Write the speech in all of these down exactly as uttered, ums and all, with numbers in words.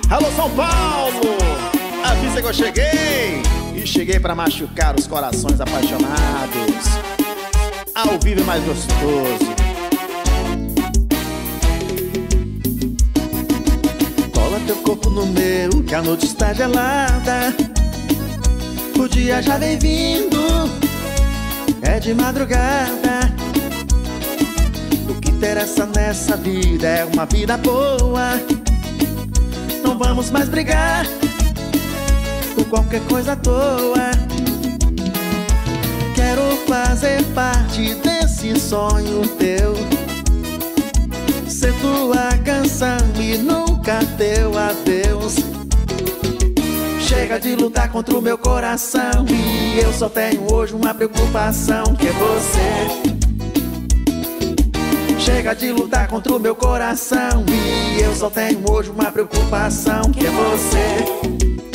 Alô, São Paulo! Avisa que eu cheguei! E cheguei pra machucar os corações apaixonados. Ao vivo é mais gostoso. Cola teu corpo no meu, que a noite está gelada. O dia já vem vindo, é de madrugada. O que interessa nessa vida é uma vida boa. Não vamos mais brigar por qualquer coisa à toa. Quero fazer parte desse sonho teu, ser tua canção e nunca teu adeus. Chega de lutar contra o meu coração, e eu só tenho hoje uma preocupação, que é você. Chega de lutar contra o meu coração, e eu só tenho hoje uma preocupação, que é você.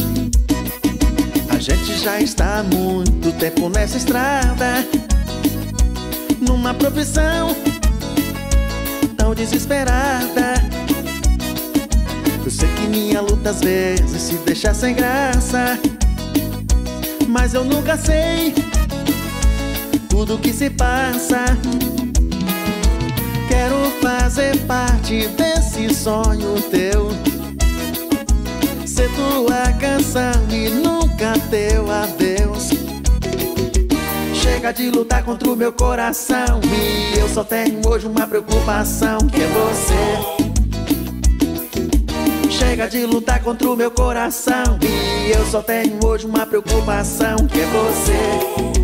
A gente já está há muito tempo nessa estrada, numa profissão tão desesperada. Eu sei que minha luta às vezes se deixa sem graça, mas eu nunca sei tudo que se passa. Quero fazer parte desse sonho teu, ser tua canção e nunca teu adeus. Chega de lutar contra o meu coração, e eu só tenho hoje uma preocupação, que é você. Chega de lutar contra o meu coração, e eu só tenho hoje uma preocupação, que é você.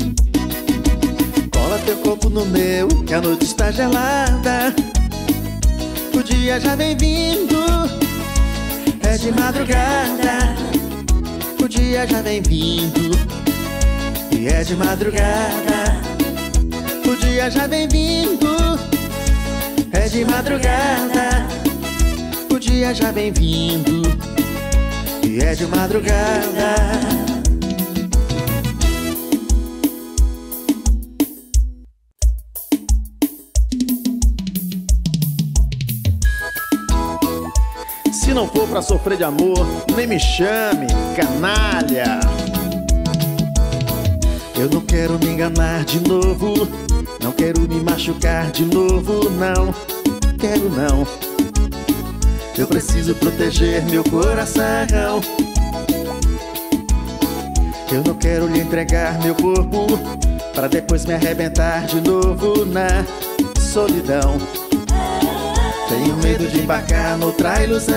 Cola teu corpo no meu, que a noite está gelada. O dia já vem vindo, é de madrugada. O dia já vem vindo, e é de madrugada. O dia já vem vindo, é de madrugada. O dia já vem vindo, e é de madrugada. Se não for pra sofrer de amor, nem me chame, canalha. Eu não quero me enganar de novo, não quero me machucar de novo, não quero não. Eu preciso proteger meu coração. Eu não quero lhe entregar meu corpo pra depois me arrebentar de novo na solidão. Tenho medo de embarcar noutra ilusão.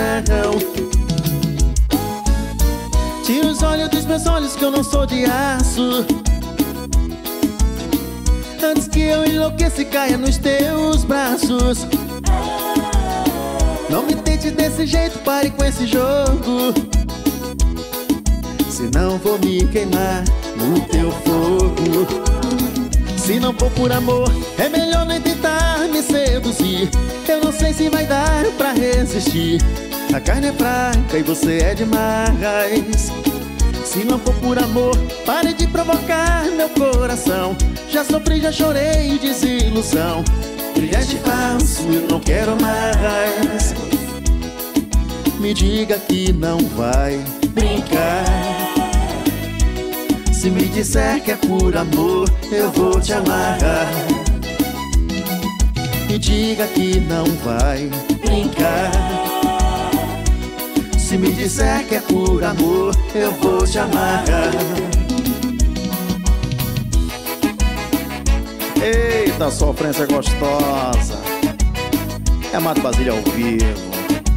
Tira os olhos dos meus olhos, que eu não sou de aço, antes que eu enlouqueça e caia nos teus braços. Não me tente desse jeito, pare com esse jogo, senão vou me queimar no teu fogo. Se não for por amor, é melhor nem tentar me seduzir. Eu não sei se vai dar pra resistir. A carne é fraca e você é demais. Se não for por amor, pare de provocar meu coração. Já sofri, já chorei desilusão. Brilhante falso, eu não quero mais. Me diga que não vai brincar. Se me disser que é por amor, eu vou te amarrar. Me diga que não vai brincar. Se me disser que é por amor, eu vou te amarrar. Eita, sofrência gostosa. É Mato Basílio ao vivo.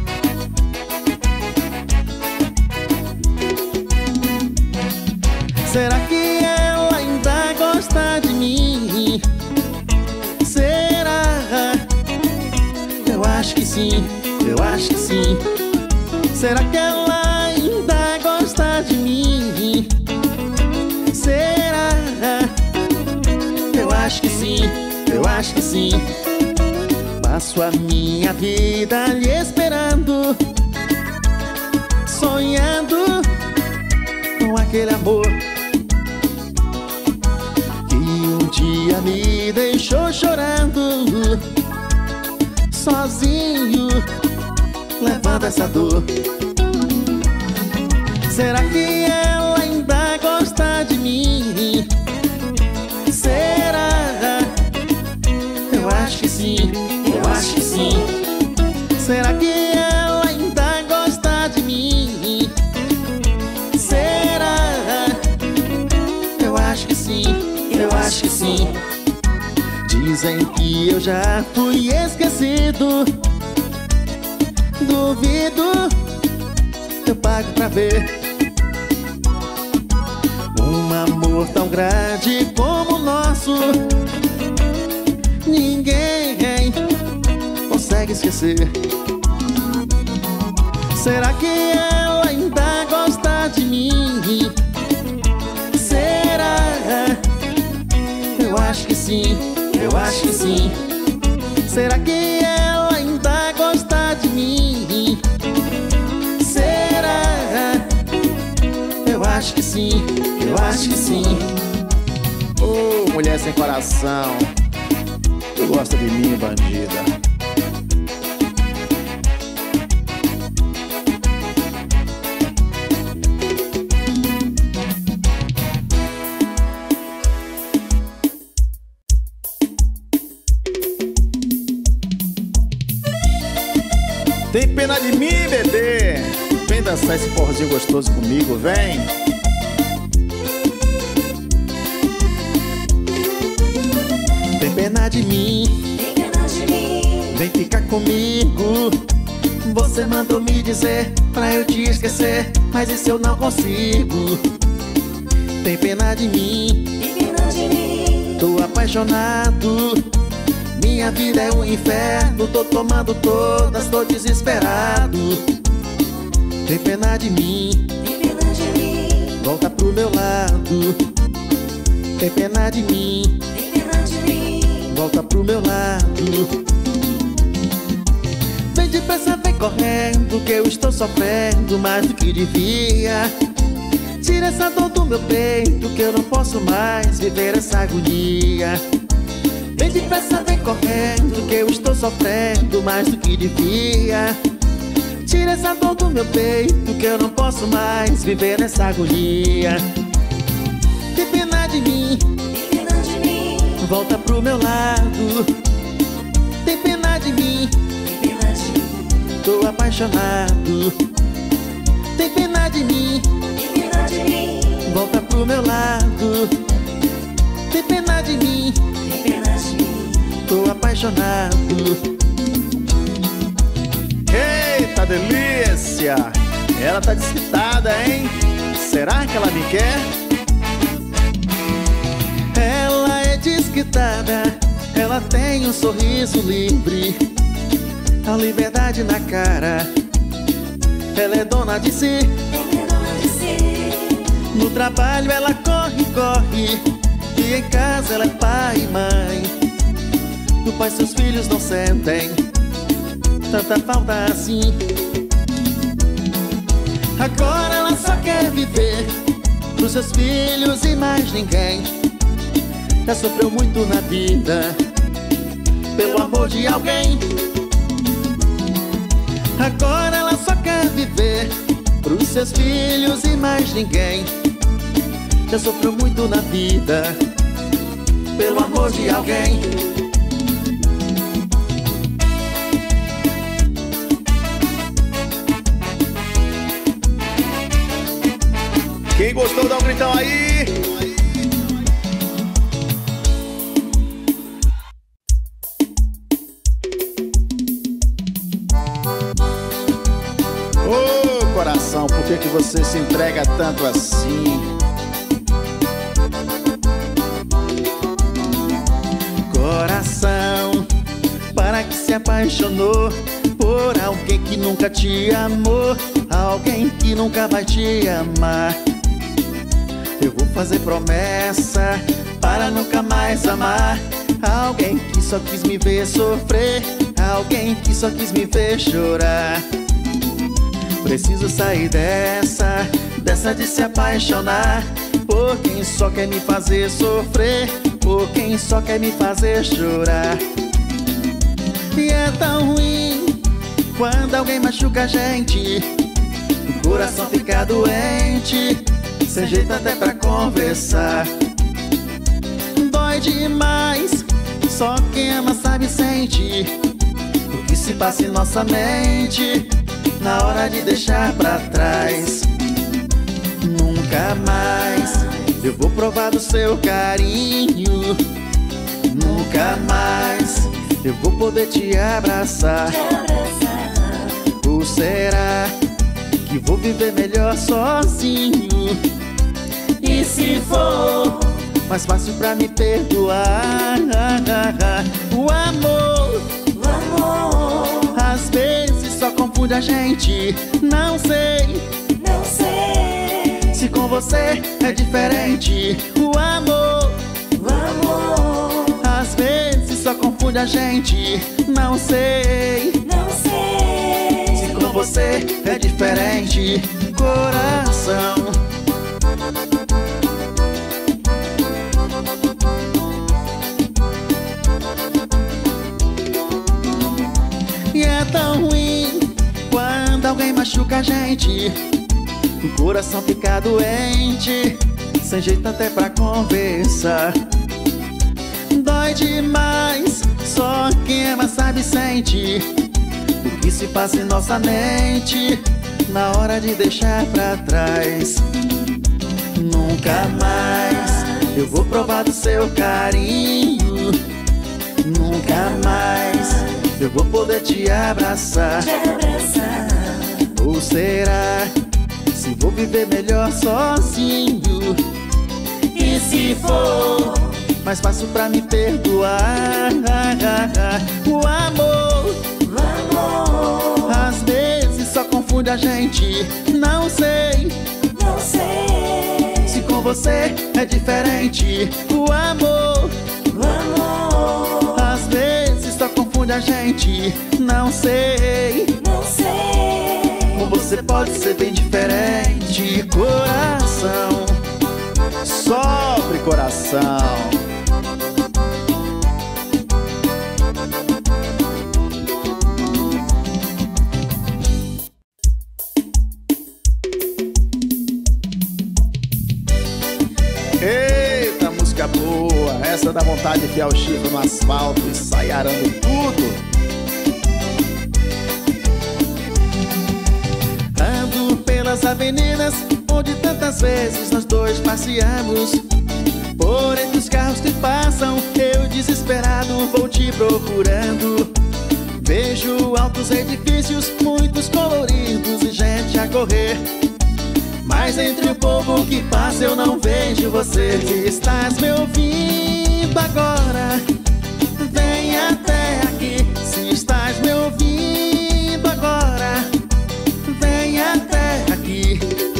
Será que ela ainda gosta de mim? Será? Eu acho que sim, eu acho que sim. Será que ela ainda gosta de mim? Será? Eu acho que sim, eu acho que sim. Passo a minha vida lhe esperando, sonhando com aquele amor que um dia me deixou chorando, sozinho, levando essa dor. Será que ela ainda gosta de mim? Será? Eu acho que sim, eu acho que sim. Será que ela ainda gosta de mim? Será? Eu acho que sim, eu acho que sim. Dizem que eu já fui esquecido. Duvido, eu pago pra ver um amor tão grande como o nosso. Ninguém consegue esquecer. Será que ela ainda gosta de mim? Será? Eu acho que sim, eu acho que sim. Será que ela ainda gosta de mim? Será? Eu acho que sim, eu acho que sim. Ô, oh, mulher sem coração, tu gosta de mim, bandida? Tem pena de mim, bebê? Vem dançar esse forrozinho gostoso comigo, vem. Tem pena de mim, Tem pena de mim. vem ficar comigo. Você mandou me dizer pra eu te esquecer, mas isso eu não consigo. Tem pena de mim, Tem pena de mim. tô apaixonado. Minha vida é um inferno, tô tomando todas, tô desesperado. Tem pena de mim, Tem pena de mim. volta pro meu lado. Tem pena de mim, Tem pena de mim. volta pro meu lado. Vem depressa, vem correndo, que eu estou sofrendo mais do que devia. Tira essa dor do meu peito, que eu não posso mais viver essa agonia. Vem depressa, vem correndo, que eu estou sofrendo mais do que devia. Tira essa dor do meu peito, que eu não posso mais viver nessa agonia. Tem pena de mim, Tem pena de mim. volta pro meu lado. Tem pena de mim, Tem pena de mim. tô apaixonado. Tem pena de mim, Tem pena de mim. volta pro meu lado. Tem pena de mim, Tem pena de mim. tô apaixonado. Eita delícia! Ela tá desquitada, hein? Será que ela me quer? Ela é desquitada, ela tem um sorriso livre, a liberdade na cara. Ela é dona de si, Ela é dona de si. no trabalho ela corre, corre, e em casa ela é pai e mãe. Do pai seus filhos não sentem tanta falta assim. Agora ela só quer viver pros seus filhos e mais ninguém. Já sofreu muito na vida pelo amor de alguém. Agora ela só quer viver pros seus filhos e mais ninguém. Já sofreu muito na vida pelo amor de alguém. Quem gostou, dá um gritão aí! Ô oh, coração, por que que você se entrega tanto assim? Coração, para que se apaixonou por alguém que nunca te amou, alguém que nunca vai te amar. Eu vou fazer promessa para nunca mais amar alguém que só quis me ver sofrer, alguém que só quis me ver chorar. Preciso sair dessa, dessa de se apaixonar por quem só quer me fazer sofrer, por quem só quer me fazer chorar. E é tão ruim quando alguém machuca a gente, coração fica doente, sem jeito até pra conversar. Dói demais, só quem ama sabe sente o que se passa em nossa mente na hora de deixar pra trás. Nunca mais eu vou provar do seu carinho, nunca mais eu vou poder te abraçar. Ou será que vou viver melhor sozinho? E se for mais fácil pra me perdoar, o amor, O amor, às vezes só confunde a gente. Não sei não sei. se com você é diferente. O amor, O amor, às vezes só confunde a gente. Não sei não sei. se com você é diferente. Coração, e é tão ruim quando alguém machuca a gente. O coração fica doente, sem jeito até pra conversar. Dói demais, só quem ama sabe sente o que se passa em nossa mente na hora de deixar pra trás. Nunca mais eu vou provar do seu carinho, nunca mais eu vou poder te abraçar. Te abraçar. Ou será se vou viver melhor sozinho? E se for Mais fácil pra me perdoar. O amor, o amor, às vezes só confunde a gente. Não sei não sei. se com você é diferente. O amor, O amor, às vezes só confunde a gente. Não sei, não sei. com você pode ser bem diferente. Coração, Sofre, coração. Eita, música boa. Essa dá vontade de enfiar o chifre no asfalto e sair arando tudo. ando pelas avenidas onde tantas vezes nós dois passeamos. Por entre os carros que passam, eu desesperado vou te procurando. Vejo altos edifícios, muitos coloridos e gente a correr. Mas entre o povo que passa eu não vejo você. Se estás me ouvindo agora, vem até aqui. Se estás me ouvindo agora, vem até aqui.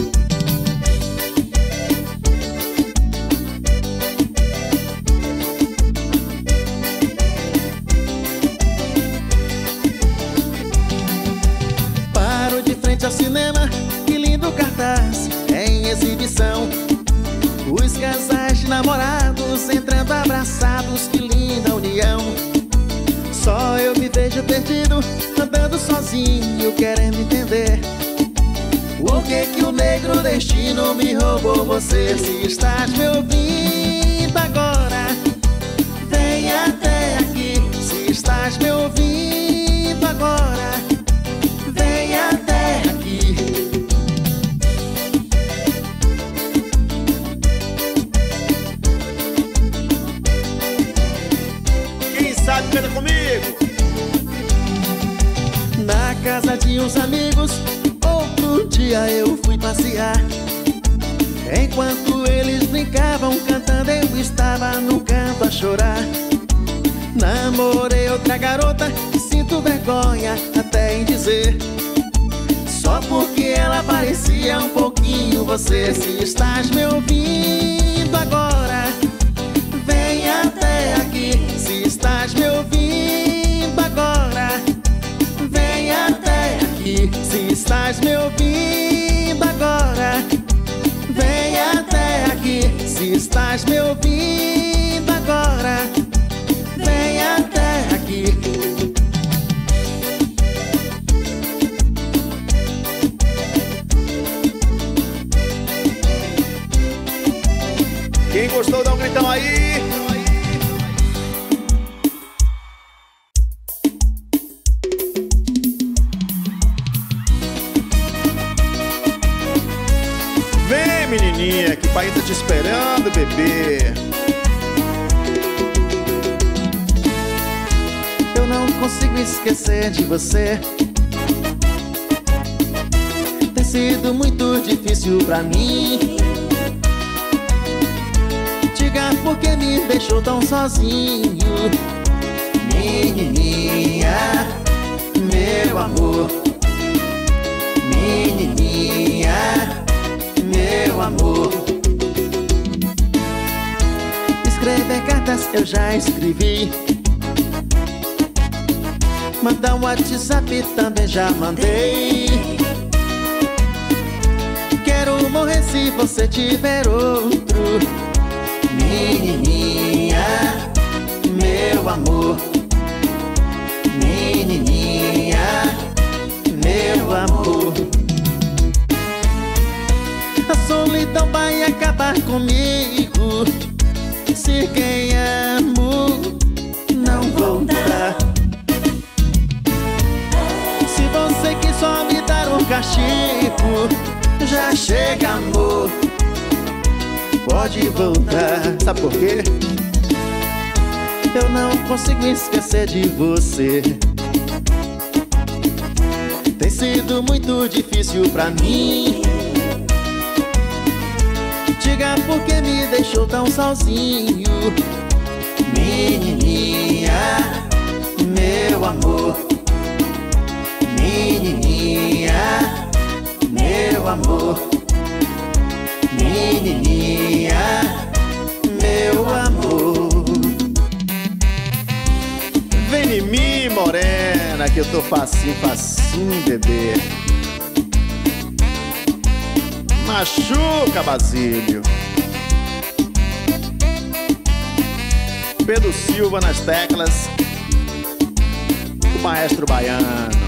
Paro de frente ao cinema, que lindo cartaz em exibição. Os casais de namorados entrando abraçados, que linda união. Só eu me vejo perdido, andando sozinho, querendo entender por que que o negro destino me roubou você. Se estás me ouvindo agora, vem até aqui. Se estás me ouvindo agora, vem até aqui. Quem sabe canta comigo. Na casa de uns amigos, outro dia eu fui passear. Enquanto eles brincavam cantando, eu estava no canto a chorar. Namorei outra garota e sinto vergonha até em dizer, só porque ela parecia um pouquinho você. Se estás me ouvindo agora, vem até aqui. Se estás me ouvindo agora, vem até aqui. Se estás me ouvindo agora, vem até aqui. Se estás me ouvindo agora, vem até aqui. moreninha, que o pai tá te esperando, bebê. Eu não consigo esquecer de você. Tem sido muito difícil pra mim. Diga por que me deixou tão sozinho. Menininha, meu amor. Menininha, meu amor. Escrever cartas eu já escrevi. Mandar um WhatsApp também já mandei. Quero morrer se você tiver outro. Menininha, meu amor. Menininha, meu amor. A solidão vai acabar comigo se quem amo não voltar. Se você quis só me dar um castigo, já chega, amor, pode voltar. Sabe por quê? Eu não consigo esquecer de você. Tem sido muito difícil pra mim. Diga por que me deixou tão sozinho. Menininha, meu amor. Menininha, meu amor. Menininha, meu amor. Vem em mim, morena, que eu tô facinho, facinho, bebê. Machuca, Basílio. Pedro Silva nas teclas, o maestro baiano.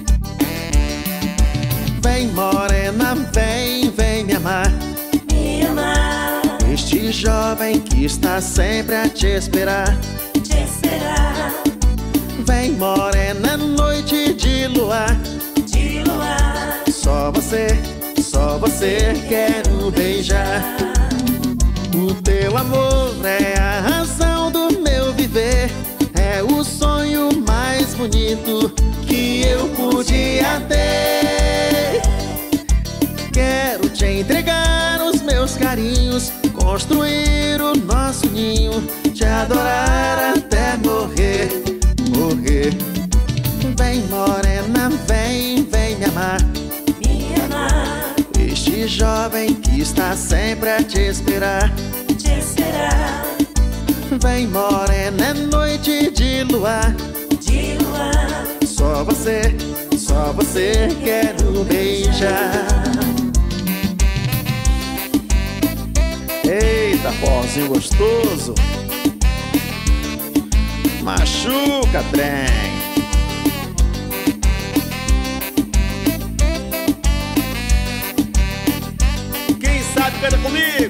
Vem, morena, vem, vem me amar. Me amar, Este jovem que está sempre a te esperar. te esperar, Vem, morena, noite de luar. de luar, Só você, só você quero beijar. O teu amor é a razão do meu viver. É o sonho mais bonito que eu podia ter. Quero te entregar os meus carinhos, construir o nosso ninho, te adorar até morrer, morrer. Vem, morena, vem, vem me amar. me amar, Este jovem que está sempre a te esperar. te esperar, Vem, morena, é noite de luar. de luar, Só você, só você quero beijar. Eita, forrozinho gostoso. Machuca, trem. Quem sabe canta comigo.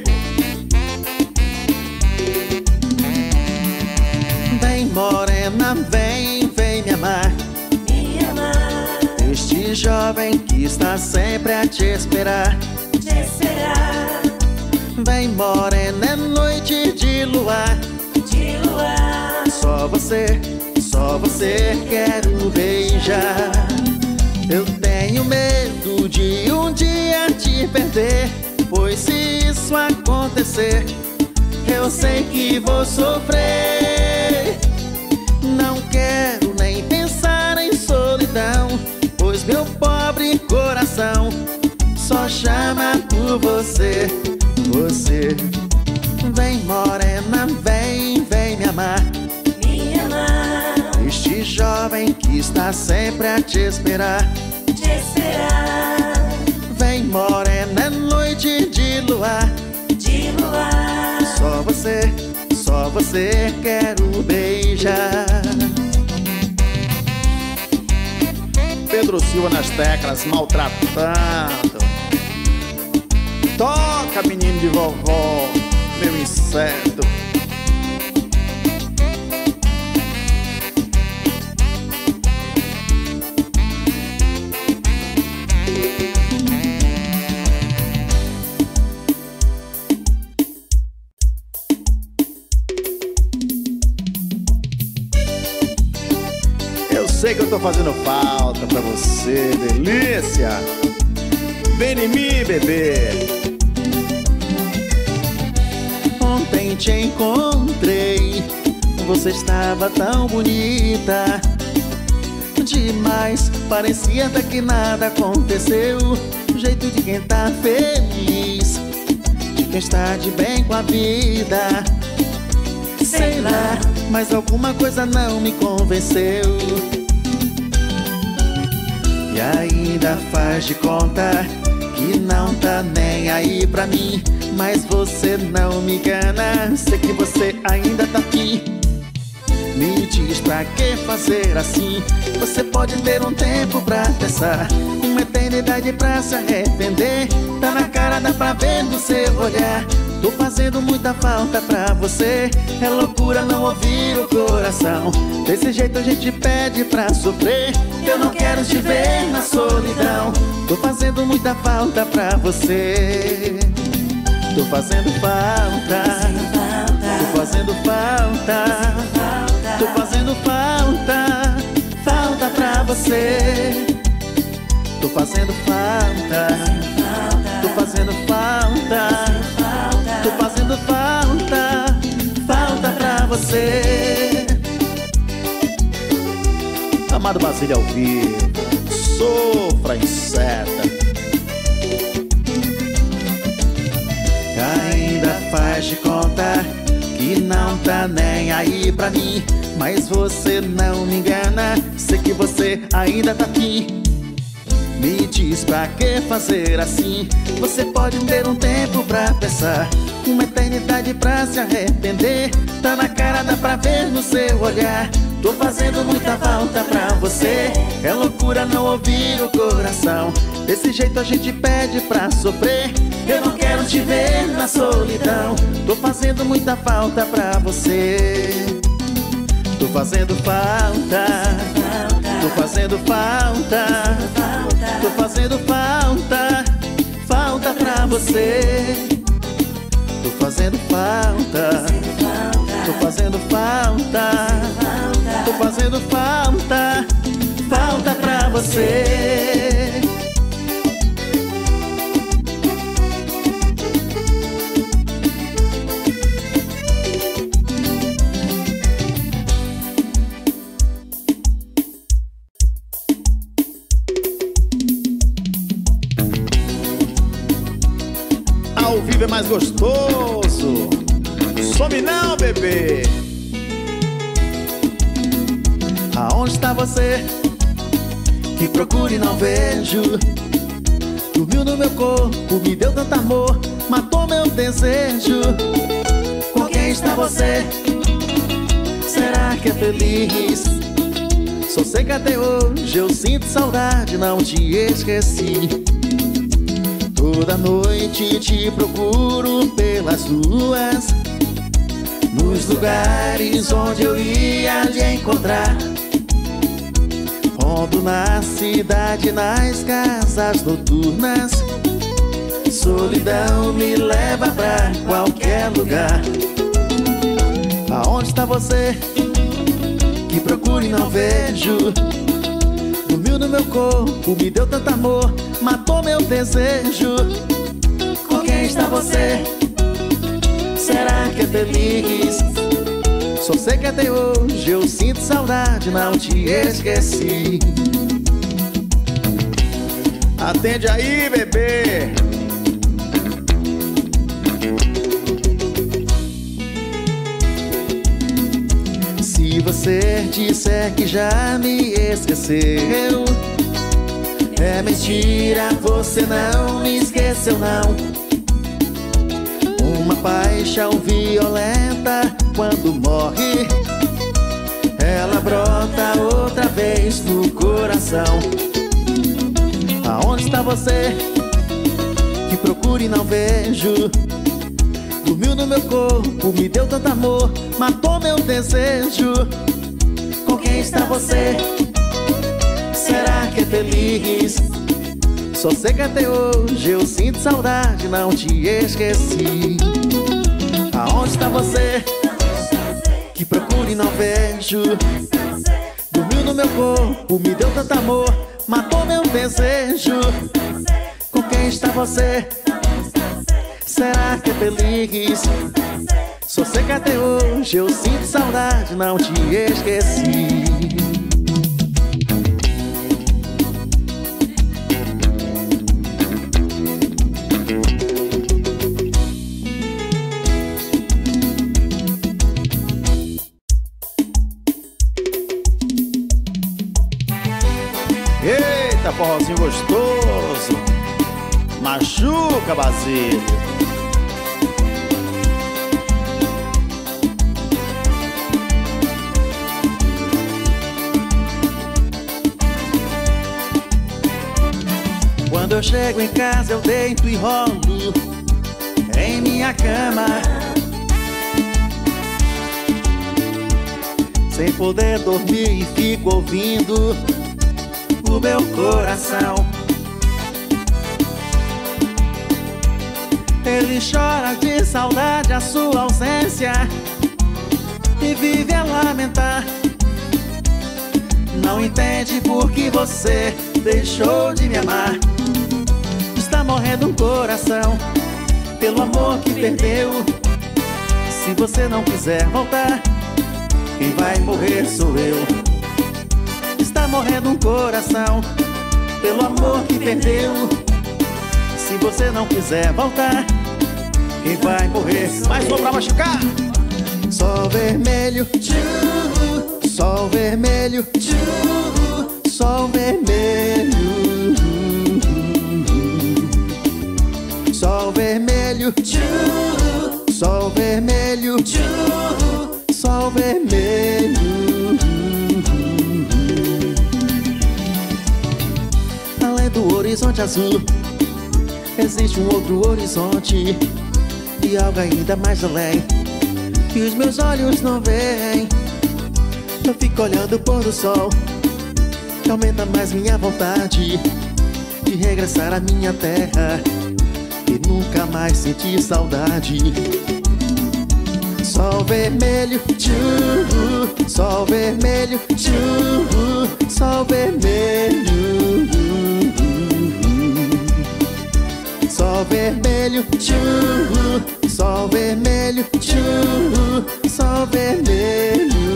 Vem, morena, vem, vem me amar. me amar, Este jovem que está sempre a te esperar. te esperar, Vem, morena, é noite de luar. de luar, Só você, só você quero beijar. Eu tenho medo de um dia te perder, pois se isso acontecer, eu sei que vou sofrer. Não quero nem pensar em solidão, pois meu pobre coração só chama por você, você. Vem, morena, vem, vem me amar. me amar, Este jovem que está sempre a te esperar. te esperar, Vem, morena, é noite de luar. de luar, Só você, só você quero beijar. Pedro Silva nas teclas, maltratando. Toca, menino de vovó, meu inseto. sei que eu tô fazendo falta pra você, delícia. Vem em mim, bebê. Ontem te encontrei, você estava tão bonita demais, parecia até que nada aconteceu. O jeito de quem tá feliz, de quem está de bem com a vida. Sei lá, mas alguma coisa não me convenceu. E ainda faz de conta que não tá nem aí pra mim, mas você não me engana, sei que você ainda tá aqui. Me diz pra que fazer assim? Você pode ter um tempo pra pensar, uma eternidade pra se arrepender. Tá na cara, dá pra ver no seu olhar. Tô fazendo muita falta pra você, é loucura não ouvir o coração. Desse jeito a gente pede pra sofrer, eu não quero te ver na solidão. Tô fazendo muita falta pra você. Tô fazendo falta, tô fazendo falta, tô fazendo falta, falta pra você. Tô fazendo falta, tô fazendo falta, tô fazendo falta, falta pra você. Amado Basílio ao vivo, sofra incerta. Ainda faz de conta que não tá nem aí pra mim, mas você não me engana, sei que você ainda tá aqui. Me diz pra que fazer assim? Você pode ter um tempo pra pensar, uma eternidade pra se arrepender. Tá na cara, dá pra ver no seu olhar. Tô fazendo muita falta pra você, é loucura não ouvir o coração. Desse jeito a gente pede pra sofrer, eu não quero te ver na solidão. Tô fazendo muita falta pra você. Tô fazendo falta, tô fazendo falta, tô fazendo falta, falta pra você. Tô fazendo falta, tô fazendo falta, tô fazendo falta, falta pra você. Ao vivo é mais gostoso. Some não, bebê. Aonde está você? Que procuro e não vejo. Dormiu no meu corpo, me deu tanto amor, matou meu desejo. Com quem está você? Será que é feliz? Só sei que até hoje eu sinto saudade, não te esqueci. Toda noite te procuro pelas ruas, nos lugares onde eu ia lhe encontrar. Rondo na cidade, nas casas noturnas. Solidão me leva pra qualquer lugar. Aonde está você? Que procuro e não vejo. Dormiu no meu corpo, me deu tanto amor, matou meu desejo. Com quem está você? Será que é feliz? Só sei que até hoje eu sinto saudade, não te esqueci. Atende aí, bebê. Se você disser que já me esqueceu, é mentira, você não me esqueceu não. Uma paixão violenta, quando morre, ela brota outra vez no coração. Aonde está você? Que procuro e não vejo. Dormiu no meu corpo, me deu tanto amor, matou meu desejo. Com quem está você? Será que é feliz? Só sei que até hoje eu sinto saudade, não te esqueci. Aonde está você? Que procuro e não vejo. dormiu no meu corpo, me deu tanto amor, matou meu desejo. Com quem está você? Será que é feliz? Só sei que até hoje eu sinto saudade, não te esqueci. Eita, forrozinho gostoso. Machuca, Basílio. Quando eu chego em casa eu deito e rolo em minha cama, sem poder dormir, e fico ouvindo o meu coração. Ele chora de saudade a sua ausência e vive a lamentar. Não entende por que você deixou de me amar. Está morrendo um coração pelo amor que perdeu. Se você não quiser voltar, quem vai morrer sou eu. Está morrendo um coração pelo amor que perdeu. Se você não quiser voltar, quem vai morrer? Mais um pra machucar. Sol vermelho, tchu, sol vermelho, tchu, sol vermelho. Sol vermelho, tchu, sol vermelho, tchu, sol vermelho. Além do horizonte azul, existe um outro horizonte e algo ainda mais além que os meus olhos não veem. Eu fico olhando o pôr do sol, que aumenta mais minha vontade de regressar à minha terra e nunca mais sentir saudade. Sol vermelho, tchu, sol vermelho, tchu, sol vermelho. Sol vermelho, tchu, sol vermelho, tchu, sol vermelho.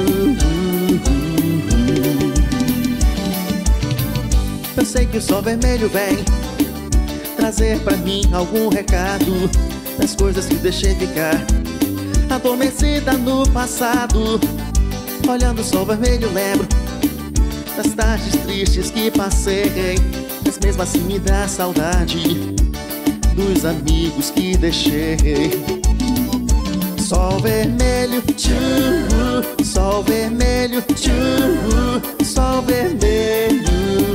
Eu sei que o sol vermelho vem trazer pra mim algum recado das coisas que deixei ficar adormecida no passado. Olhando o sol vermelho lembro das tardes tristes que passei, mas mesmo assim me dá saudade dos amigos que deixei. Sol vermelho, tchu, sol vermelho, tchu, sol vermelho.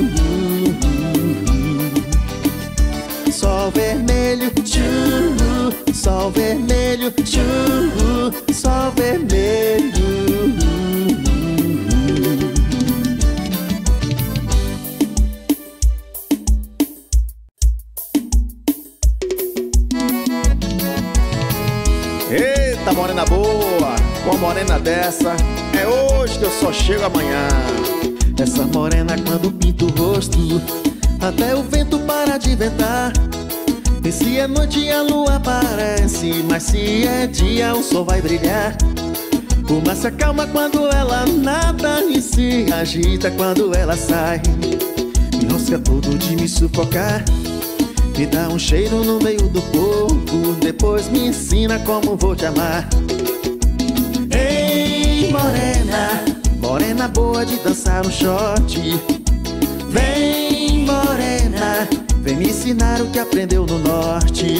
Sol vermelho, tchu, sol vermelho, tchu, sol vermelho. Eita, morena boa. Com a morena dessa, é hoje que eu só chego amanhã. Essa morena quando pinta o rosto, até o vento para de ventar. E se é noite a lua aparece, mas se é dia o sol vai brilhar. O mar se acalma quando ela nada e se agita quando ela sai. Me rosca todo de me sufocar, me dá um cheiro no meio do corpo, depois me ensina como vou te amar. Ei, morena, morena boa de dançar um shot. Vem, morena, vem me ensinar o que aprendeu no norte.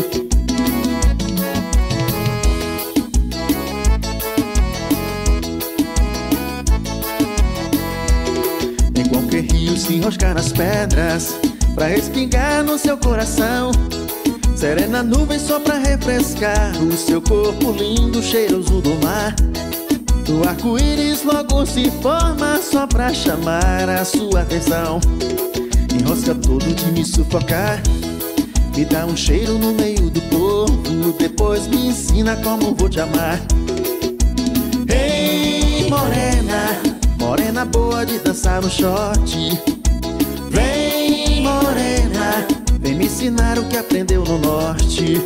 Em qualquer rio se enroscar nas pedras pra respingar no seu coração. Serena nuvem só pra refrescar o seu corpo lindo, cheiroso do mar. O arco-íris logo se forma só pra chamar a sua atenção. Enrosca todo de me sufocar, me dá um cheiro no meio do corpo, depois me ensina como vou te amar. Ei, morena, morena morena boa de dançar no short. Vem, morena, vem me ensinar o que aprendeu no norte.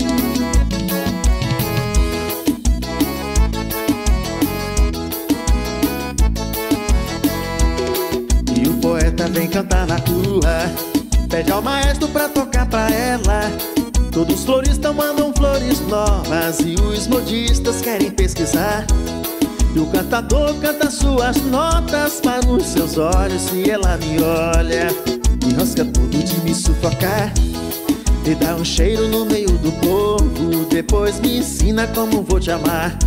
E o poeta vem cantar na rua, pede ao maestro pra tocar pra ela. Todos os floristas mandam flores novas e os modistas querem pesquisar. E o cantador canta suas notas para os seus olhos. E ela me olha, me rosca tudo de me sufocar e dá um cheiro no meio do povo. Depois me ensina como vou te amar.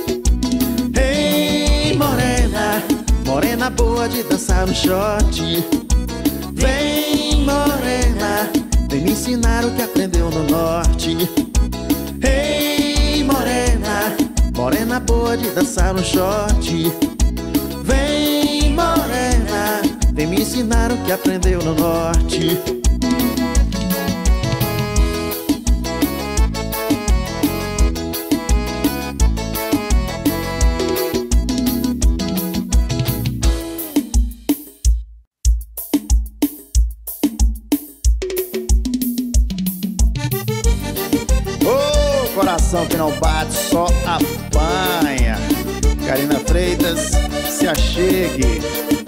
Ei, morena, morena boa de dançar no short. Vem, morena, vem me ensinar o que aprendeu no norte. Ei, morena, morena boa de dançar no short. Vem, morena, vem me ensinar o que aprendeu no norte. Coração que não bate, só apanha. Karina Freitas, se achegue.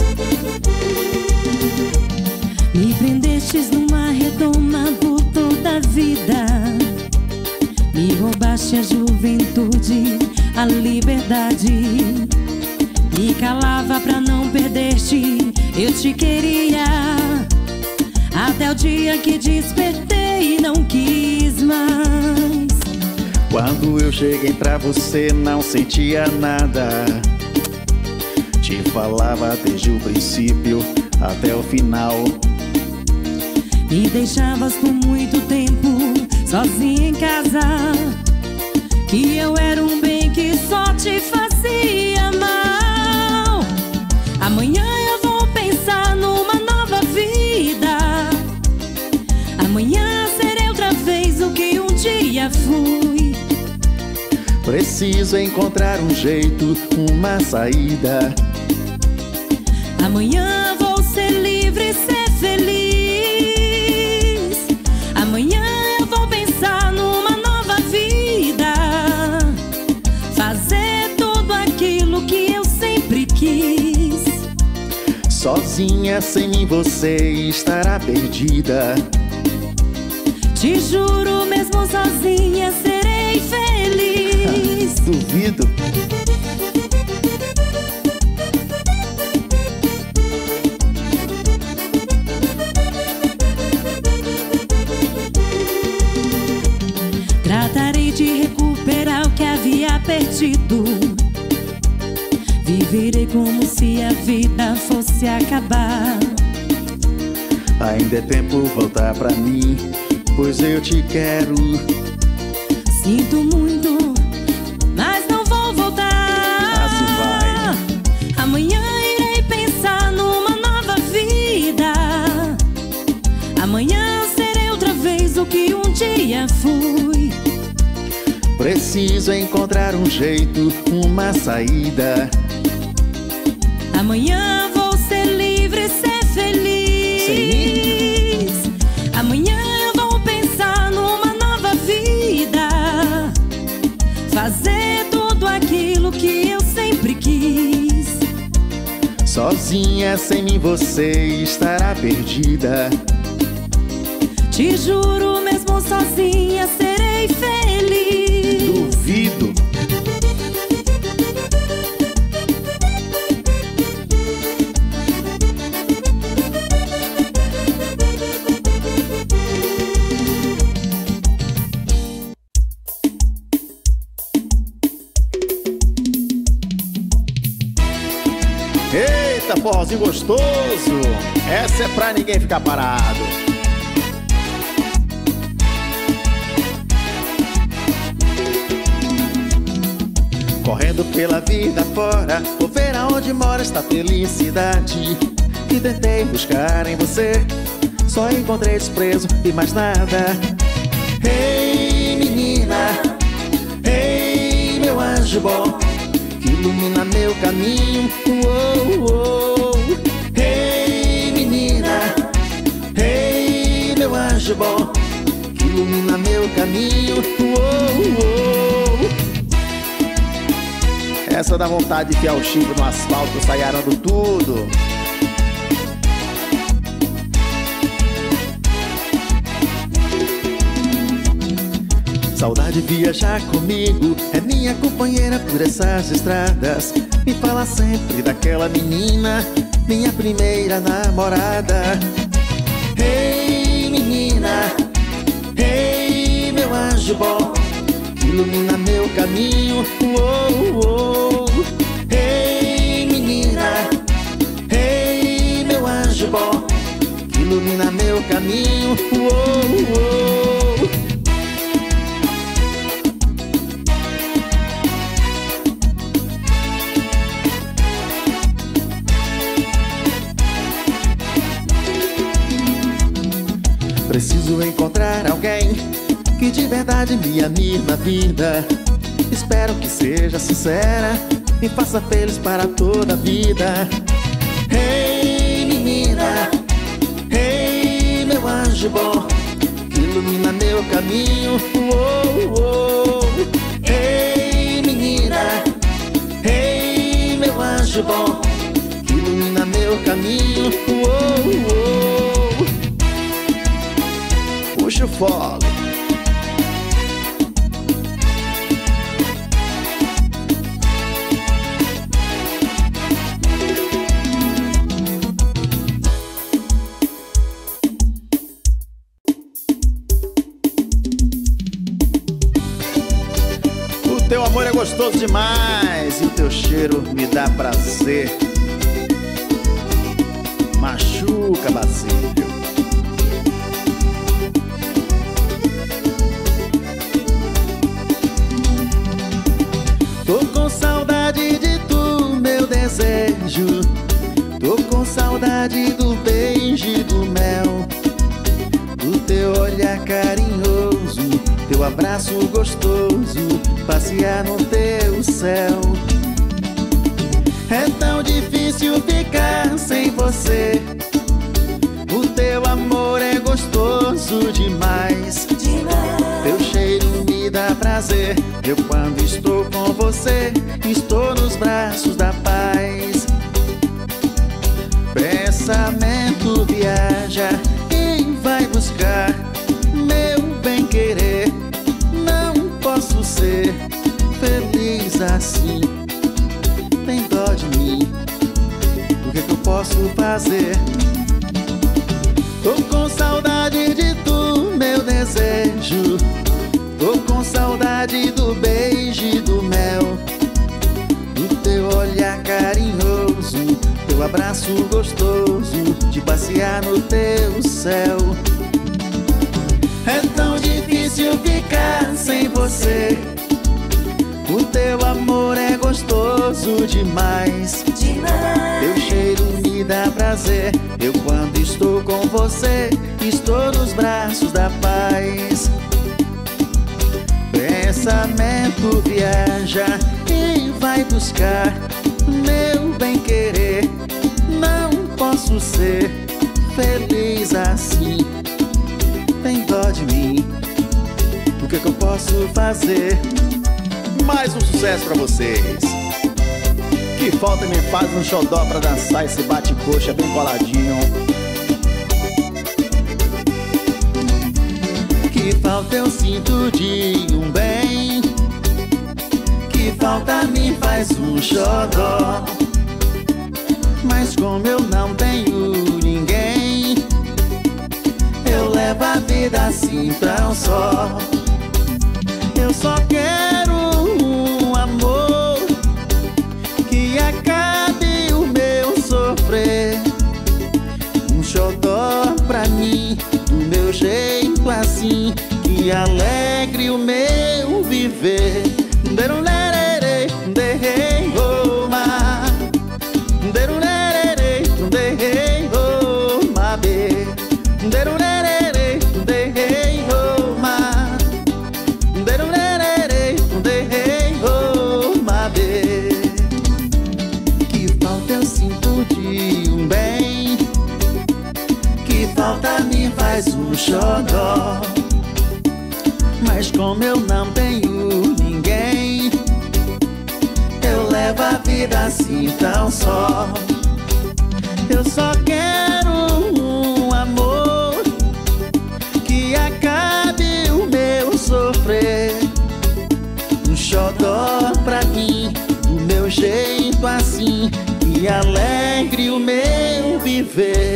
Me prendestes numa redoma por toda a vida. Me roubaste a juventude, a liberdade. Me calava pra não perder-te, eu te queria. Até o dia que despertei e não quis mais. Quando eu cheguei pra você não sentia nada. Te falava desde o princípio até o final. Me deixavas por muito tempo sozinha em casa, que eu era um bem que só te fazia mal. Amanhã eu vou pensar numa nova vida. Amanhã serei outra vez o que um dia fui. Preciso encontrar um jeito, uma saída. Amanhã vou ser livre e ser feliz. Amanhã eu vou pensar numa nova vida, fazer tudo aquilo que eu sempre quis. Sozinha, sem mim você estará perdida. Te juro, mesmo sozinha serei feliz. Duvido. Tratarei de recuperar o que havia perdido. Viverei como se a vida fosse acabar. Ainda é tempo voltar pra mim, pois eu te quero. Sinto muito, mas não vou voltar. Assim vai. Amanhã irei pensar numa nova vida. Amanhã serei outra vez o que um dia fui. Preciso encontrar um jeito, uma saída. Amanhã vou ser livre e ser feliz. Sem mim? Amanhã eu vou pensar numa nova vida, fazer tudo aquilo que eu sempre quis. Sozinha, sem mim você estará perdida. Te juro, mesmo sozinha serei feliz. Duvido. Eita, forrozinho gostoso! Essa é pra ninguém ficar parado. Correndo pela vida fora, vou ver aonde mora esta felicidade. Que tentei buscar em você, só encontrei desprezo e mais nada. Ei, menina, ei, meu anjo bom, que ilumina meu caminho. Oh, oh. Hey, menina, hey, meu anjo bom, que ilumina meu caminho. Oh, oh. Essa dá vontade de enfiar o chifre no asfalto, sair arando tudo. Saudade de viajar comigo, é minha companheira por essas estradas. Me fala sempre daquela menina, minha primeira namorada. Hey, menina, hey, meu anjo bom, que ilumina meu caminho. Oh, oh. Hey, menina, hey, meu anjo bom, que ilumina meu caminho. Oh, oh. Preciso encontrar alguém que de verdade me anime na vida. Espero que seja sincera, me faça feliz para toda a vida. Hey, menina, hey, meu anjo bom, que ilumina meu caminho. Oh, oh. Hey, menina, hey, meu anjo bom, que ilumina meu caminho. Oh, oh. Puxa o fogo. O teu amor é gostoso demais e o teu cheiro me dá prazer. Machuca, Basílio. Tô com saudade de tu, meu desejo. Tô com saudade do beijo e do mel, do teu olhar carinhoso, teu abraço gostoso, passear no teu céu. É tão difícil ficar sem você, o teu amor é gostoso demais, demais. Teu cheiro me dá prazer, eu quando estou com você, estou nos braços da paz. Pensamento viaja e vai buscar meu bem-querer. Não posso ser feliz assim, tem dó de mim, o que, que eu posso fazer? Tô com saudade de tu, meu desejo. Tô com saudade do beijo e do mel, do teu olhar carinhoso, teu abraço gostoso, de passear no teu céu. É tão difícil ficar sem você, o teu amor é gostoso demais, demais. Teu cheiro me dá prazer, eu quando estou com você, estou nos braços da paz. Pensamento viaja e vai buscar meu bem-querer. Não posso ser feliz assim, tem dó de mim, o que, que eu posso fazer? Mais um sucesso pra vocês. Que falta me faz um xodó pra dançar esse bate-coxa bem coladinho. Que falta eu sinto de um bem, que falta me faz um xodó. Mas como eu não tenho ninguém, eu levo a vida assim tão só. Eu só quero um amor que acabe o meu sofrer, um xodó pra mim, do meu jeito assim, que alegre o meu viver. Derunere, derrei, oh, ma. Derunere, derrei, oh, ma, be. Derunere, derrei, oh, ma. Derunere, derrei, oh, ma, be. faz um xodó. Mas como eu não tenho ninguém, eu levo a vida assim tão só. Eu só quero um amor que acabe o meu sofrer. Um xodó pra mim, do meu jeito assim, que alegre o meu viver.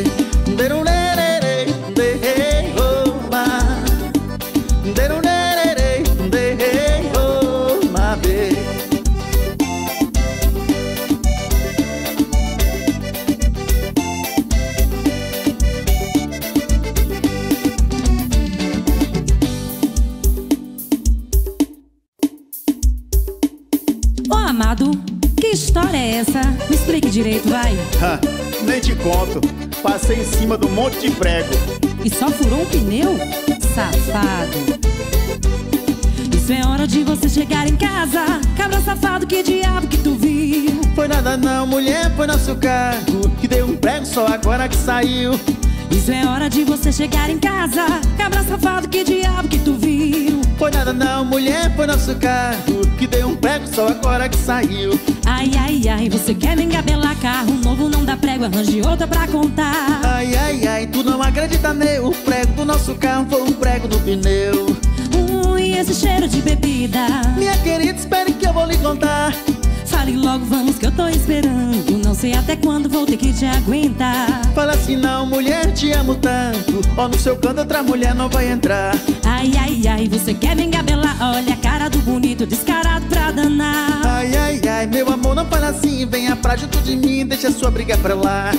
Ô amado, que história é essa? Me explique direito, vai. Ha, nem te conto. Passei em cima do monte de prego. E só furou um pneu? Safado. Isso é hora de você chegar em casa. Cabra safado, que diabo que tu viu? Foi nada não, mulher, foi nosso carro que deu um prego só agora que saiu. Isso é hora de você chegar em casa. Cabra safado, que diabo que tu viu? Foi nada não, mulher, foi nosso carro que deu um prego só agora que saiu. Ai, ai, ai, você quer me engabelar? Carro novo não dá prego, arranje outra pra contar. Ai, ai, ai, tu não acredita meu. O prego do nosso carro foi um prego no pneu. Ui, esse cheiro de bebida. Minha querida, espere que eu vou lhe contar. Fale logo, vamos, que eu tô esperando. Não sei até quando vou ter que te aguentar. Fala assim não, mulher, te amo tanto. Ó, no seu canto outra mulher não vai entrar. Ai, ai, ai, você quer me engabelar? Olha a cara do bonito, descarado pra danar. Ai, ai, ai, meu amor, não fala assim. Venha pra junto de mim, deixa sua briga pra lá.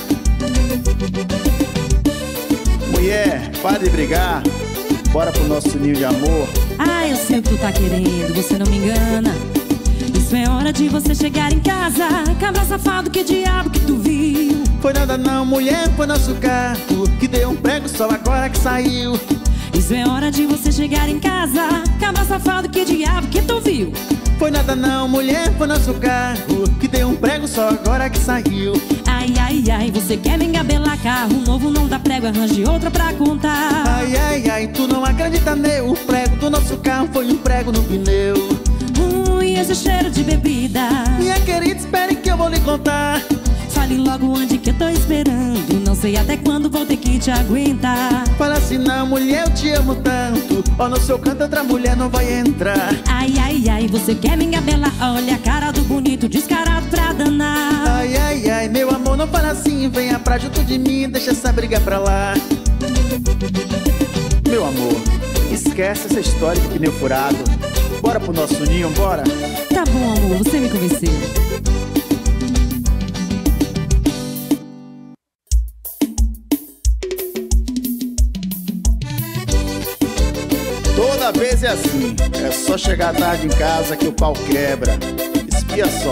Mulher, para de brigar. Bora pro nosso ninho de amor. Ah, eu sei o que tu tá querendo, você não me engana. Isso é hora de você chegar em casa. Cabra safado, que diabo que tu viu? Foi nada não, mulher, foi nosso carro que deu um prego só agora que saiu. Isso é hora de você chegar em casa. Cabra safado, que diabo que tu viu? Foi nada não, mulher, foi nosso carro que deu um prego só agora que saiu. Ai, ai, ai, você quer me engabelar? Carro novo não dá prego, arranje outra pra contar. Ai, ai, ai, tu não acredita meu. O prego do nosso carro foi um prego no pneu. Ui, esse cheiro de bebida. Minha querida, espere que eu vou lhe contar. Fale logo onde que eu tô esperando. Não sei até quando vou ter que te aguentar. Fala assim não, mulher, eu te amo tanto. Ó, no seu canto outra mulher não vai entrar. Ai, ai, ai, você quer me engabelar? Olha a cara do bonito, descarado pra danar. Ai, ai, ai, meu amor, não fala assim. Venha pra junto de mim, deixa essa briga pra lá. Meu amor, esquece essa história de pneu furado. Bora pro nosso ninho, bora? Tá bom, amor, você me convenceu. Toda vez é assim. É só chegar tarde em casa que o pau quebra. Espia só.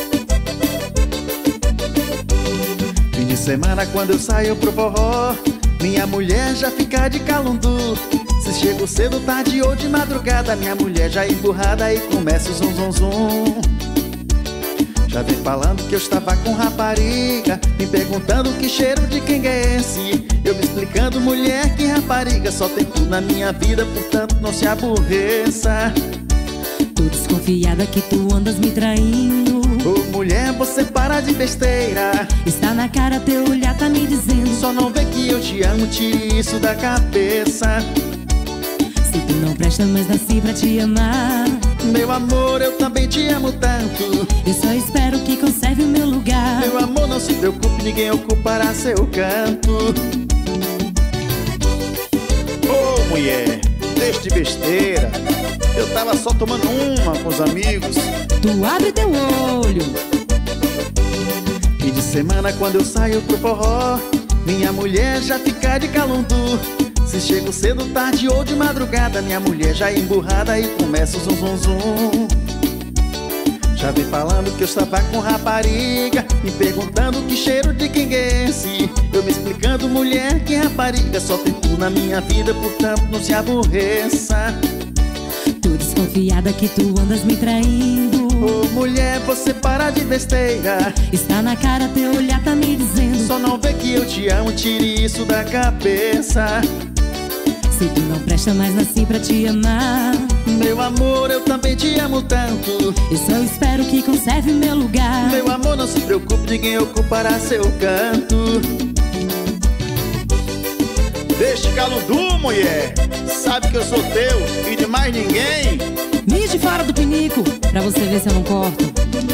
Fim de semana quando eu saio pro forró, minha mulher já fica de calundu. Se chego cedo, tarde ou de madrugada, minha mulher já emburrada e começa o zum zum zum. Já vem falando que eu estava com rapariga, me perguntando que cheiro de quem é esse. Eu me explicando, mulher, que rapariga só tem tu na minha vida, portanto não se aborreça. Tô desconfiada que tu andas me traindo. Ô mulher, você para de besteira. Está na cara, teu olhar tá me dizendo. Só não vê que eu te amo, tire isso da cabeça. Se tu não presta, mas nasci pra te amar. Meu amor, eu também te amo tanto. Eu só espero que conserve o meu lugar. Meu amor, não se preocupe, ninguém ocupará seu canto. Ô mulher, deixa de besteira. Eu tava só tomando uma com os amigos. Tu abre teu olho. Fim de semana quando eu saio pro forró, minha mulher já fica de calundu. Se chego cedo, tarde ou de madrugada, minha mulher já emburrada e começa o zum zum zum. Já vem falando que eu estava com rapariga, me perguntando que cheiro de quem é esse. Eu me explicando, mulher, que rapariga só tem tu na minha vida, portanto não se aborreça. Tô desconfiada que tu andas me traindo. Ô mulher, você para de besteira. Está na cara, teu olhar tá me dizendo. Só não vê que eu te amo, tire isso da cabeça. Sei que não presta, mas nasci pra te amar. Meu amor, eu também te amo tanto. Eu só espero que conserve meu lugar. Meu amor, não se preocupe, ninguém ocupará seu canto. Deixe caludu, mulher. Sabe que eu sou teu e de mais ninguém. Me de fora do pinico, pra você ver se eu não corto.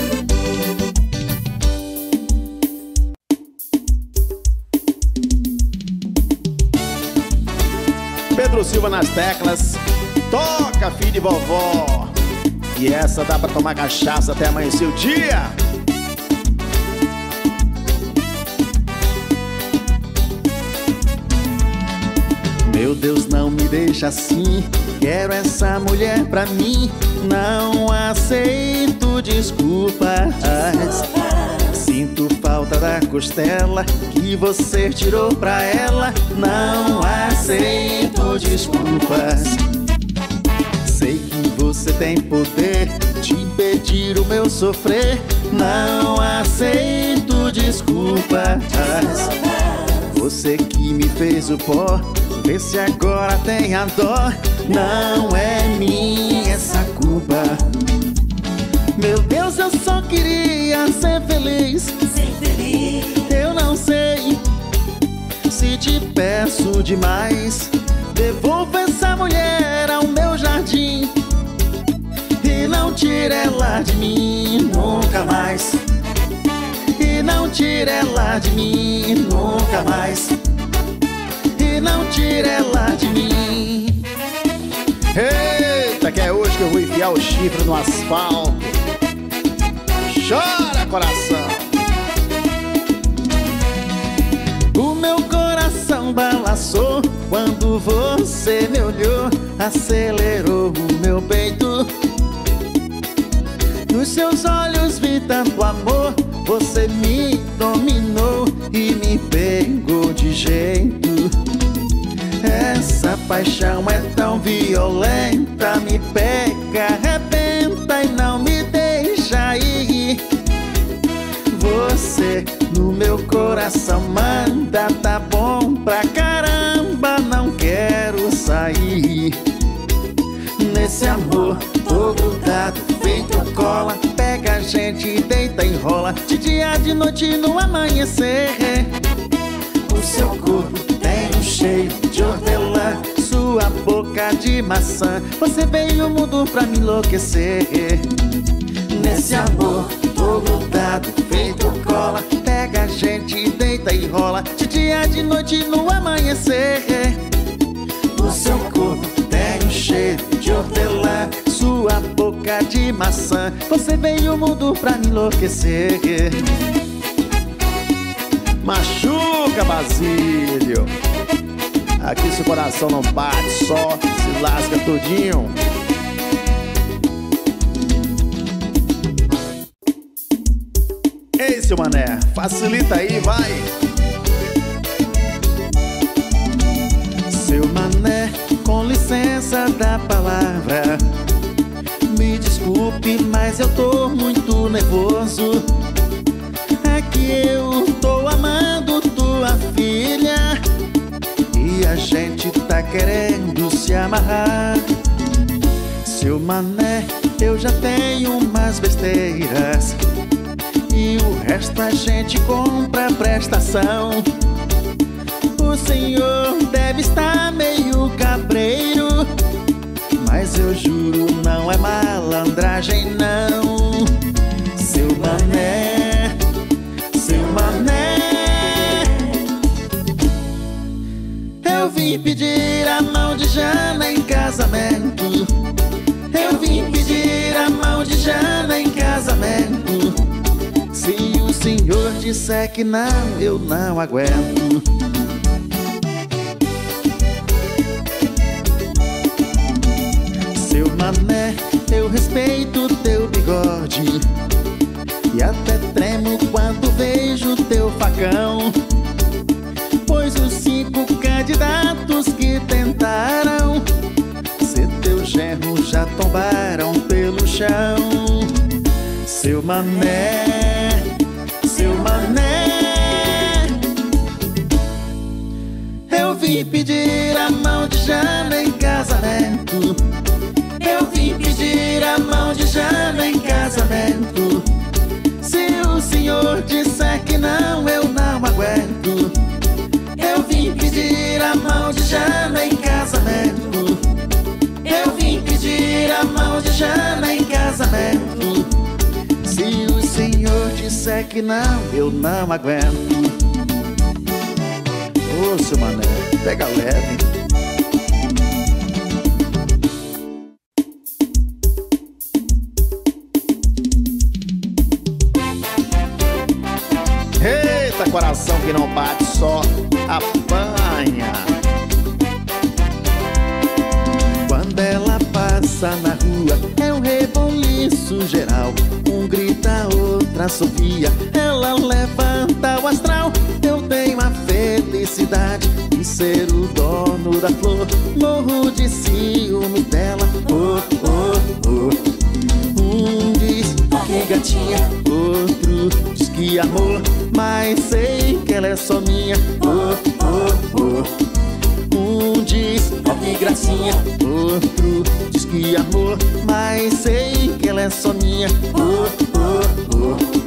Pedro Silva nas teclas. Toca, filho de vovó. E essa dá pra tomar cachaça até amanhecer o dia. Meu Deus, não me deixa assim. Quero essa mulher pra mim. Não aceito desculpas. Sinto falta da costela que você tirou pra ela. Não aceito desculpas. Sei que você tem poder de impedir o meu sofrer. Não aceito desculpas. Você que me fez o pó, vê se agora tem a dó. Não é minha essa culpa. Meu Deus, eu só queria ser feliz. Ser feliz. Eu não sei se te peço demais. Devolva essa mulher ao meu jardim e não tire ela de mim nunca mais. E não tire ela de mim nunca mais. E não tire ela de mim. Eita, que é hoje que eu vou enfiar o chifre no asfalto. Chora, coração. O meu coração balançou quando você me olhou. Acelerou o meu peito. Nos seus olhos vi tanto amor. Você me dominou e me pegou de jeito. Essa paixão é tão violenta. Me pega, arrebenta e não me deixa ir. Você no meu coração manda. Tá bom pra caramba, não quero sair. Nesse amor tô grudado, feito cola. Pega a gente, deita e rola. De dia, de noite, no amanhecer. O seu corpo tem um cheiro de hortelã, sua boca de maçã. Você veio ao mundo pra me enlouquecer. Nesse amor tô grudado, feito cola. Pega a gente, deita e rola. De dia, de noite, no amanhecer. O seu corpo tem um cheiro de hortelã, sua boca de maçã. Você veio ao mundo pra me enlouquecer. Machuca, Basílio. Aqui seu coração não bate, só se lasca todinho. Ei, seu mané, facilita aí, vai. Seu mané, com licença da palavra. Me desculpe, mas eu tô muito nervoso. É que eu tô amando tua filha e a gente tá querendo se amarrar. Seu mané, eu já tenho umas besteiras e o resto a gente compra prestação. O senhor deve estar meio cabreiro, mas eu juro não é malandragem não. Seu mané, seu mané, eu vim pedir a mão de Jana em casamento. Eu vim pedir a mão de Jana em casamento. Se o senhor disser que não, eu não aguento. Seu mané, eu respeito teu bigode e até tremo quando vejo teu facão. Pois os cinco candidatos que tentaram ser teu genro já tombaram pelo chão. Seu mané, seu mané, eu vim vim pedir a mão de Jana em casamento. Eu vim pedir a mão de Jana em casamento. Se o senhor disser que não, eu não aguento. Eu vim pedir a mão de Jana em casamento. Eu vim pedir a mão de Jana em casamento. Se o senhor disser que não, eu não aguento. Ô, seu mané, pega leve. Eita, coração que não bate, só apanha. Quando ela passa na rua, é um reboliço geral. Um grita, outra assovia, ela levanta o astral. Eu tenho a felicidade de ser o dono da flor. Morro de ciúme dela, oh, oh, oh. Um diz que gatinha, outro diz que amor, mas sei que ela é só minha, oh, oh, oh. Um diz que gracinha, outro diz que amor, mas sei que ela é só minha, oh, oh, oh.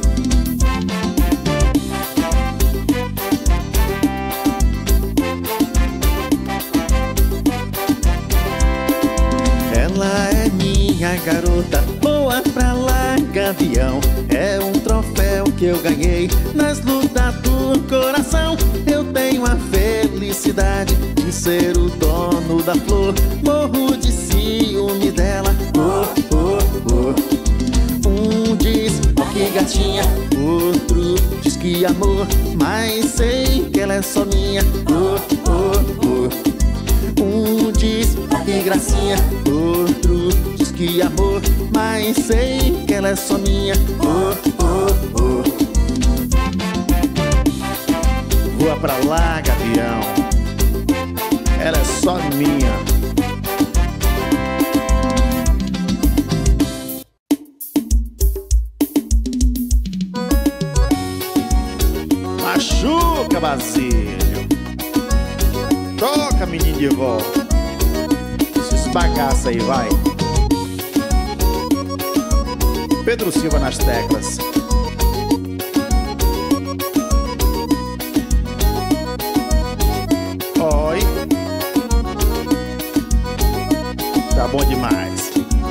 Ela é minha garota, boa pra lá, gavião. É um troféu que eu ganhei nas lutas do coração. Eu tenho a felicidade de ser o dono da flor. Morro de ciúme dela, oh, oh, oh. Um diz que gatinha, outro diz que amor, mas sei que ela é só minha, oh, oh, oh. Um diz que gracinha, outro diz que amor, mas sei que ela é só minha, oh, oh, oh. Voa pra lá, gavião, ela é só minha. Machuca, Basílio. Toca, menino de volta. Se esbagaça aí, vai. Pedro Silva nas teclas. Oi. Tá bom demais.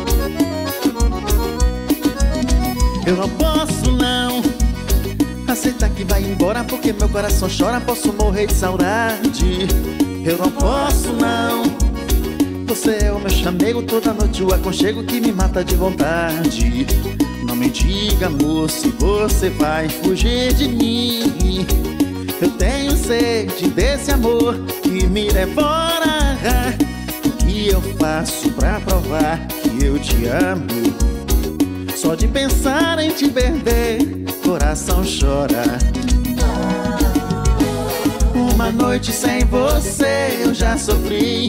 Eu não posso não aceitar que vai embora, porque meu coração chora, posso morrer de saudade. Eu não posso não. Você é o meu chamego, toda noite o aconchego que me mata de vontade. Não me diga, amor, se você vai fugir de mim. Eu tenho sede desse amor que me devora. O que eu faço pra provar que eu te amo? Só de pensar em te perder, coração chora. Uma noite sem você eu já sofri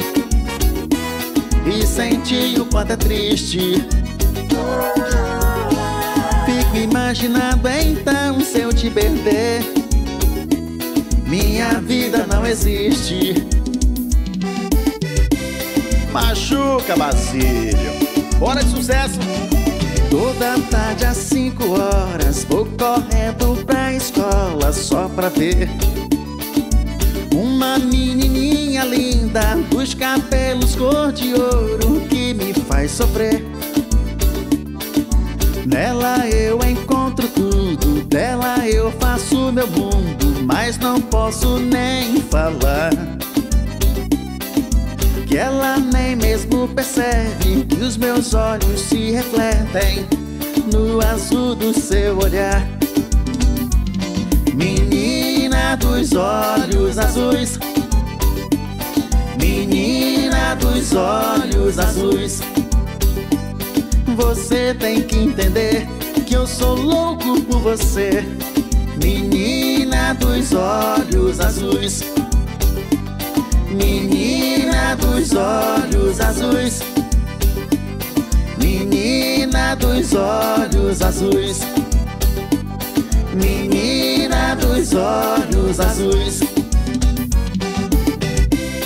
e senti o quanto é triste. Fico imaginando então se eu te perder, minha vida não existe. Machuca, Basílio. Bora de sucesso. Toda tarde às cinco horas vou correndo pra escola só pra ver uma menininha linda, dos cabelos cor de ouro, que me faz sofrer. Nela eu encontro tudo, dela eu faço meu mundo, mas não posso nem falar que ela nem mesmo percebe que os meus olhos se refletem no azul do seu olhar. Menina dos olhos azuis, menina dos olhos azuis, você tem que entender que eu sou louco por você. Menina dos olhos azuis, menina dos olhos azuis, menina dos olhos azuis, menina dos olhos azuis.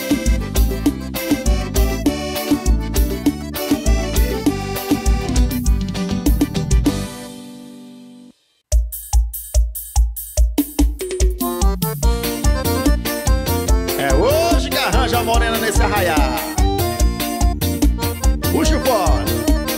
praia. Puxa o fone.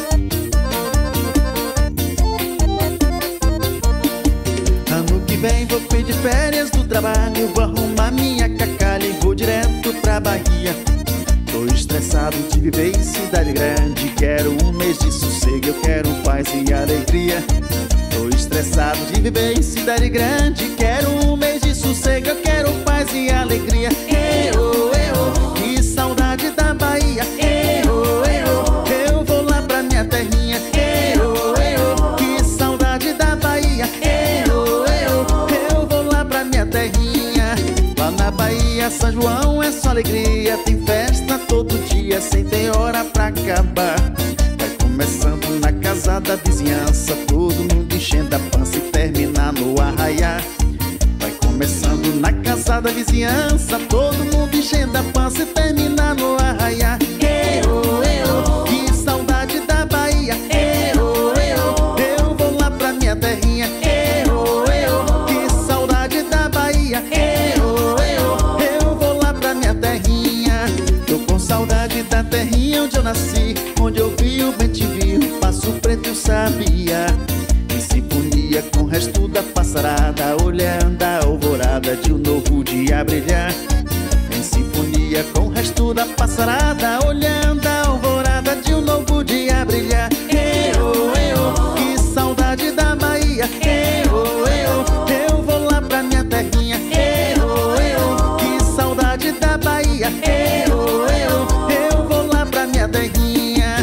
Ano que vem vou pedir férias do trabalho, vou arrumar minha cacalha e vou direto pra Bahia. Tô estressado de viver em cidade grande, quero um mês de sossego, eu quero paz e alegria. Tô estressado de viver em cidade grande, quero um mês de sossego, eu quero paz e alegria. Eu, eu, que saudade da Bahia. Eu, eu, eu vou lá pra minha terrinha. Eu, eu, que saudade da Bahia. Eu, eu, eu vou lá pra minha terrinha. Lá na Bahia, São João é só alegria, tem festa todo dia, sem ter hora pra acabar. Vai começando na casa da vizinhança, todo mundo enchendo a pança e terminar no arraiar. Vai começando na casa da vizinhança, todo mundo enchendo a pança e terminar no arraiar. Eu, eu, que saudade da Bahia. Eu, eu, eu vou lá pra minha terrinha. Eu, eu, que saudade da Bahia. Eu, eu, eu vou lá pra minha terrinha. Tô com saudade da terrinha onde eu nasci, onde eu vi o bem-te-vi, Passo Preto eu sabia. Em sinfonia com o resto da passarada, olhando a alvorada de um novo dia brilhar. Em sinfonia com o resto da passarada, olhando a alvorada de um novo dia brilhar. Eu, eu, que saudade da Bahia. Eu, eu, eu vou lá pra minha terrinha. Eu, eu, que saudade da Bahia. Eu, eu, eu vou lá pra minha terrinha.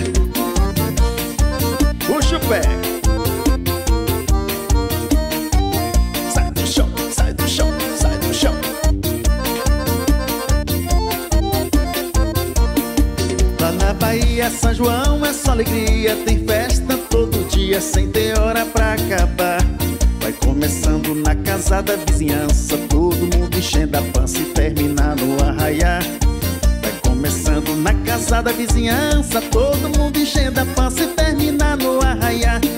Puxa o pé. Sai do chão, sai do chão, sai do chão. Lá na Bahia, São João é só alegria, tem festa todo dia, sem ter hora pra acabar. Vai começando na casa da vizinhança, todo mundo enchendo a pança e terminar no arraiar. Vai começando na casa da vizinhança, todo mundo enchendo a pança e terminar no arraiar.